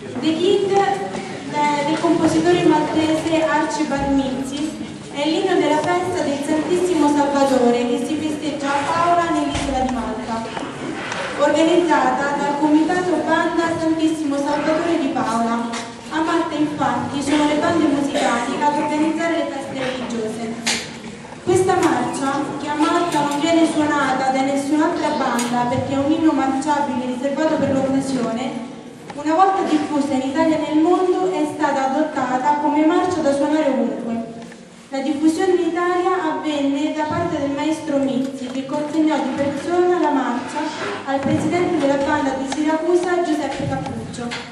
The King del compositore maltese Archibald Mizzi è l'inno della festa del Santissimo Salvatore che si festeggia a Paola nell'isola di Malta, organizzata dal comitato Banda Santissimo Salvatore di Paola. A Malta infatti sono le bande musicali ad organizzare le feste religiose. Questa marcia, che a Malta non viene suonata da nessun'altra banda perché è un inno marciabile riservato per l'occasione, una volta diffusa in Italia e nel mondo è stata adottata come marcia da suonare ovunque. La diffusione in Italia avvenne da parte del maestro Mizzi, che consegnò di persona la marcia al presidente della banda di Siracusa, Giuseppe Cappuccio.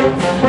Thank